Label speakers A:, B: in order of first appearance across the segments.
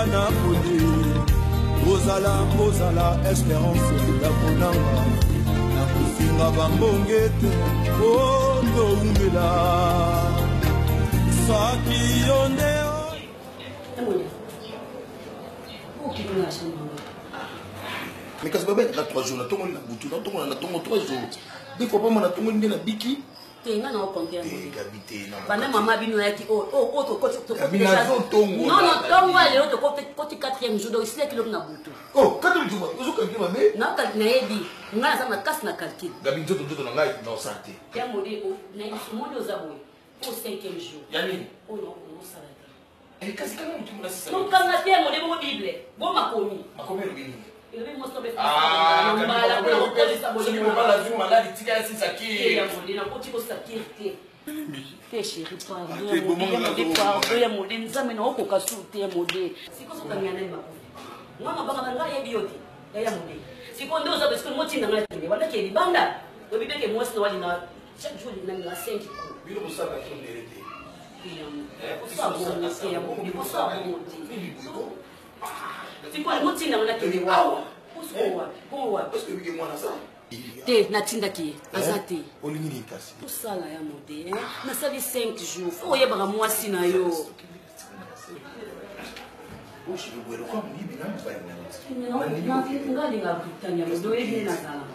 A: na poli ozala espérance ya konanga na kofinga bambongete otoumela saki yonde
B: mais kasi babene na 3 jours na tongo na butu na tongo na tongo 3 jours des fois pas na tongo ndena biki
C: tenga na okonter
B: gabité na
C: bana mama bino yaki to
B: kabina zo tongo
C: non tongo ale to koti 4e jour donc c'est kilo na butu
B: oh 4e jour ozo calculer mabe
C: na ka na ebi ngana sama kas na calcul
B: gabi nzoto na ngai na santé
C: ya modi o na mondo zaboy au 5e jour
B: yani
C: oh non sala
B: et kasi kana mtu mna sasa
C: non kanga te modi bo bible bo makomi
B: rubini
C: il veut montrer
B: ah mbala ko so ni mbala zuma maladi tika ya sisa ki
C: ya modi na koti ko sakirte te chéri pardon ya modi nzame na okoka sute modi siko so kanyana mako ngama banga ngaya bioti ya modi siko ndo za parce que moti na ngati wala ke libanda do bibeke mwasi na wali na chaque jour na 5
B: bilo busaka to nerete
C: te natindaki aza te
B: olingi kasi
C: osala ya mode nasali 5 jours fo oyebaka mwasi na yo ngalinga britania mode oyebi nazalaka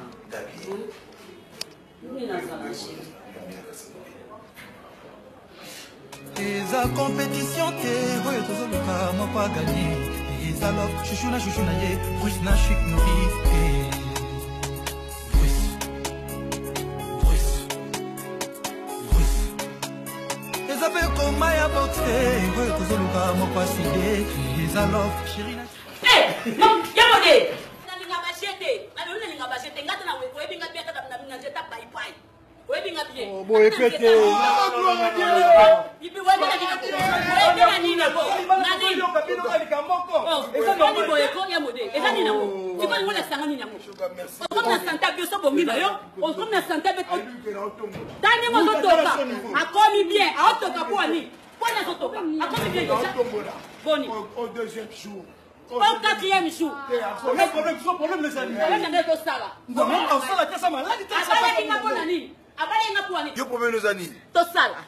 D: eza compétition te oyo tozoluka moko aganye eza love chuchu na ye bruce na chik noris eza mpe koma ya boxe oyo tozoluka moko aside eza love shiri na
C: yamode nalinga bashete nalinga bashete ngata na oyebinga bia kaka na minga jeta baipai oyebinga bien
A: boye pete
C: ibi webina nina bo nani ezani boye ko ya mode ezani na mo siko ngona sanga nina mo comme na santa bio so bongi na yo comme na santa be tani mo toka akomi bien aotoka po ani pona toka akomi bien boni
A: au deuxième jour
C: au 4e jour
A: problème les amis
C: problème de sala
A: on sala kasa maladi
C: abale kinga pona nini abale nga po ani
B: yo problème nos amis
C: to sala